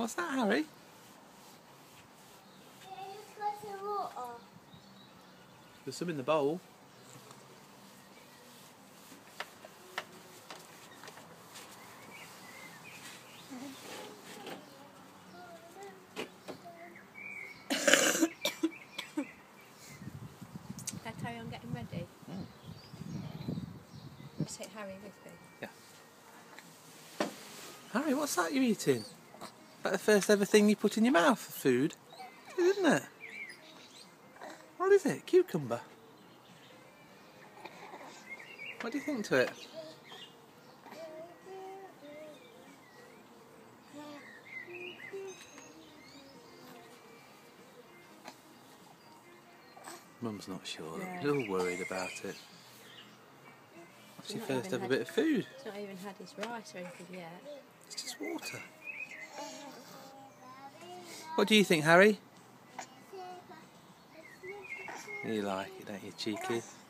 What's that, Harry? There's some in the bowl. Can I carry on getting ready? Let's take Harry with me. Yeah. Harry, what's that you're eating? That the first ever thing you put in your mouth for food? Isn't it? What is it? Cucumber? What do you think to it? Mum's not sure. No. She's all worried about it. It's your first ever had- bit of food. He's not even had his rice or anything yet. It's just water. What do you think, Harry? You like it, don't you, cheeky?